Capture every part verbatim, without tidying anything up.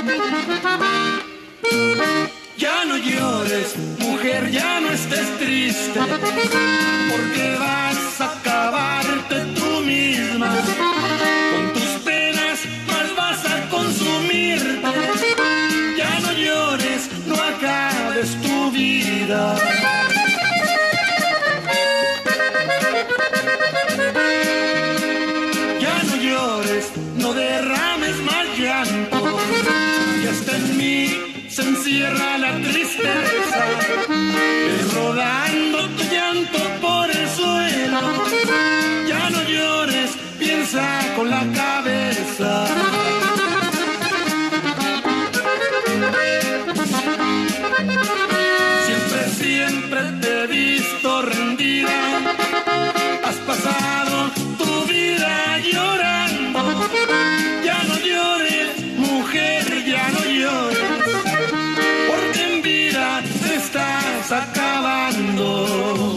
Ya no llores, mujer, ya no estés triste, porque vas a acabarte tú misma. Con tus penas más vas a consumirte. Ya no llores, no acabes tu vida. Ya no llores, no derrames más llanto, que hasta en mí se encierra la tristeza, es rodando tu llanto por el suelo. Ya no llores, piensa con la cabeza. Siempre, siempre te he visto rendida, has pasado tu vida llorando. Ya no llores, mujer, ya no llores, porque en vida te estás acabando.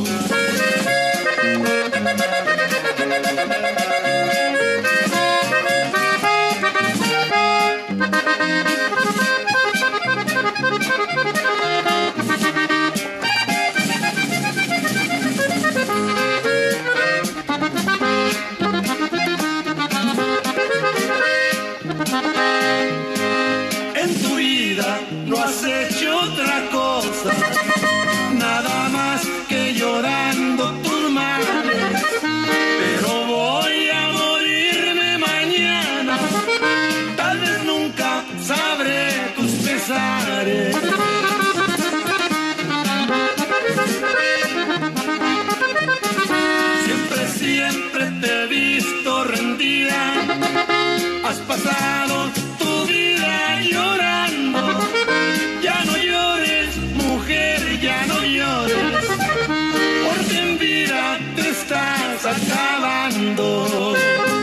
En tu vida no has hecho otra cosa, nada más que llorando tus males. Pero voy a morirme mañana, tal vez nunca sabré tus pesares. Siempre, siempre te he visto rendida, has pasado tu vida llorando. Ya no llores, mujer, ya no llores, porque en vida te estás acabando.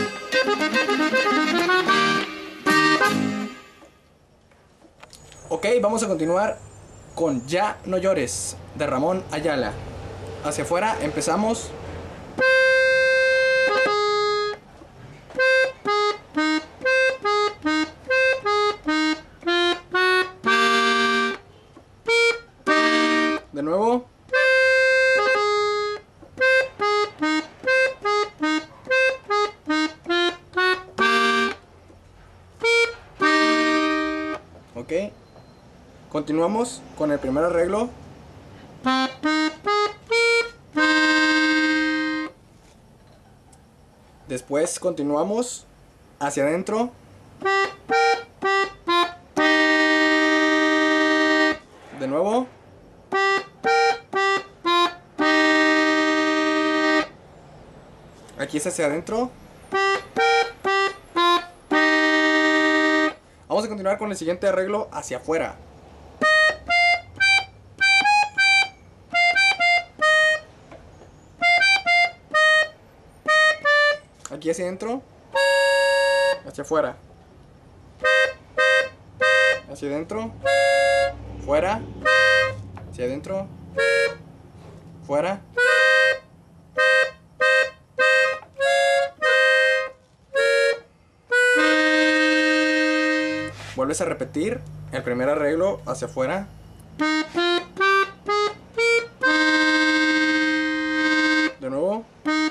Ok, vamos a continuar con Ya no llores, de Ramón Ayala. Hacia afuera empezamos. De nuevo. Ok. Continuamos con el primer arreglo. Después continuamos hacia adentro. De nuevo. Aquí es hacia adentro. Vamos a continuar con el siguiente arreglo hacia afuera. Aquí hacia adentro. Hacia afuera. Hacia adentro. Fuera. Hacia adentro. Fuera. Vuelves a repetir el primer arreglo hacia afuera. De nuevo.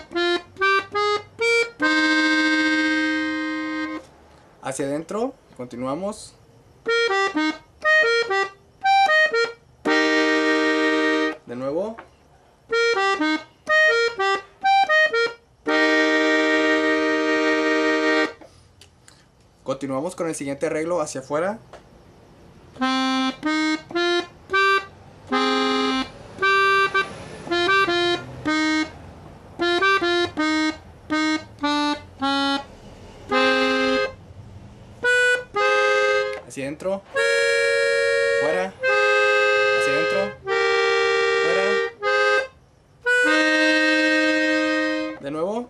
Hacia adentro. Continuamos. De nuevo. Continuamos con el siguiente arreglo hacia afuera. Hacia adentro. Fuera. Hacia adentro. Fuera. De nuevo.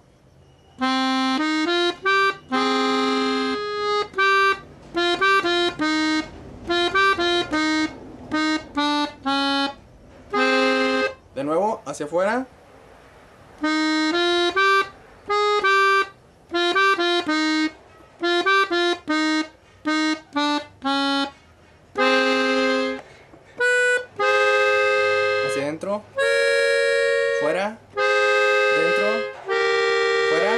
De nuevo, hacia afuera. adentro, fuera, dentro, fuera.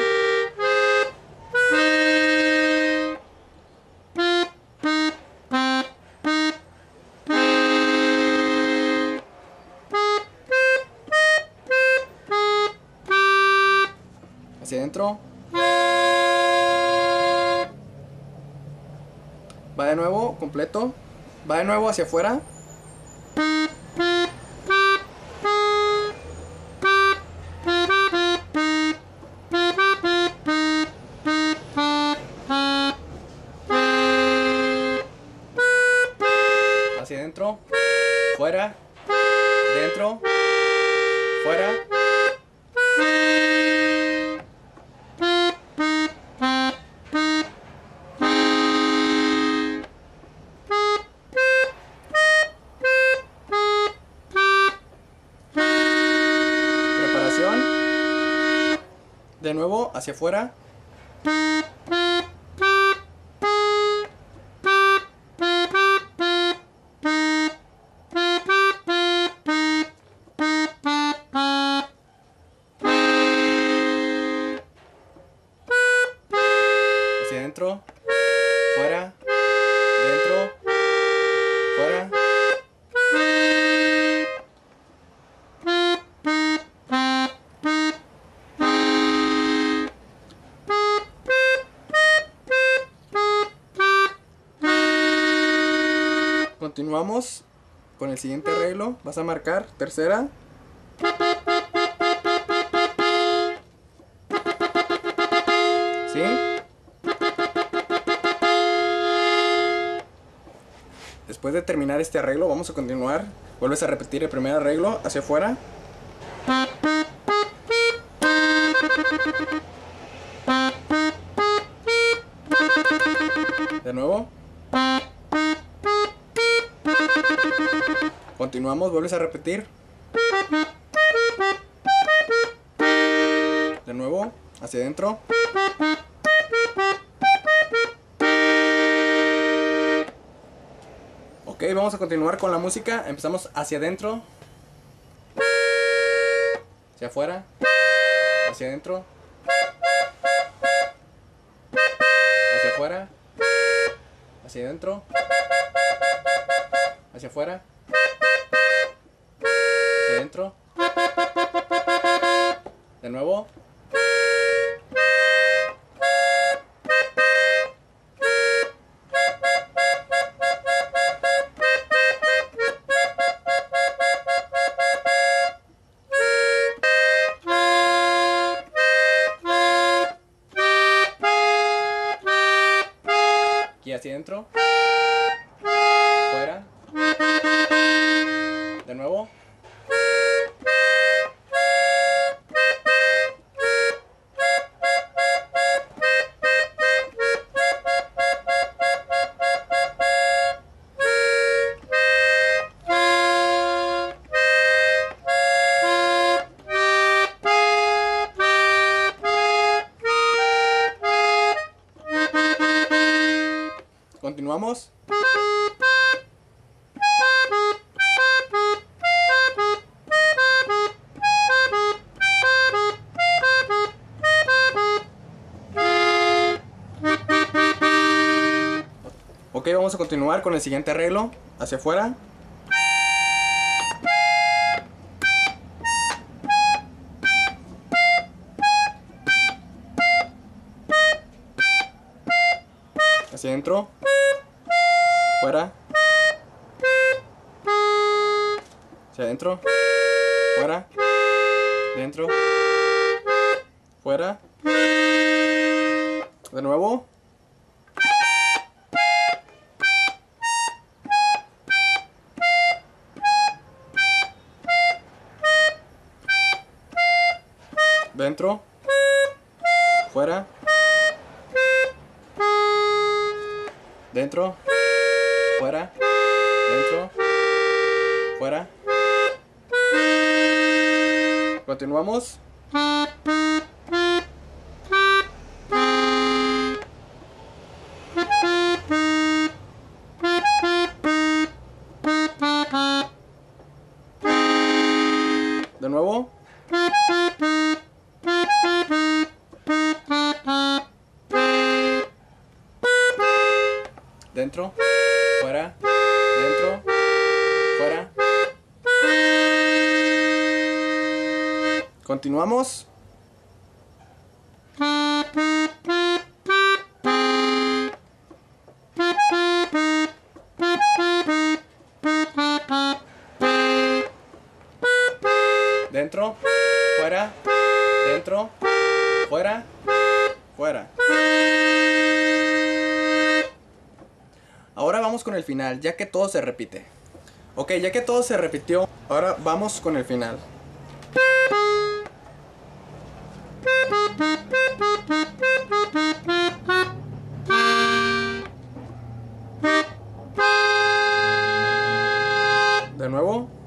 Hacia adentro. Va de nuevo, completo. Va de nuevo hacia afuera. Hacia adentro. Fuera. Dentro. Fuera. De nuevo, hacia afuera. Hacia adentro. Fuera. Dentro. Fuera. Continuamos con el siguiente arreglo. Vas a marcar tercera. ¿Sí? Después de terminar este arreglo, vamos a continuar. Vuelves a repetir el primer arreglo hacia afuera. De nuevo. Continuamos, vuelves a repetir. De nuevo, hacia adentro. Ok, vamos a continuar con la música. Empezamos hacia adentro. Hacia afuera. Hacia adentro. Hacia afuera. Hacia adentro. Hacia afuera. Hacia adentro. De nuevo. Aquí hacia adentro. Fuera. De nuevo. Continuamos. Ok, vamos a continuar con el siguiente arreglo. Hacia afuera. Hacia adentro. Fuera. Hacia adentro. Fuera. Dentro. Fuera. De nuevo. Dentro. Fuera. Dentro. Fuera. Dentro. Fuera. Continuamos. De nuevo. Dentro, fuera, dentro, fuera. Continuamos. Dentro, fuera, dentro, fuera, fuera. Ahora vamos con el final, ya que todo se repite. Ok, ya que todo se repitió, ahora vamos con el final. De nuevo.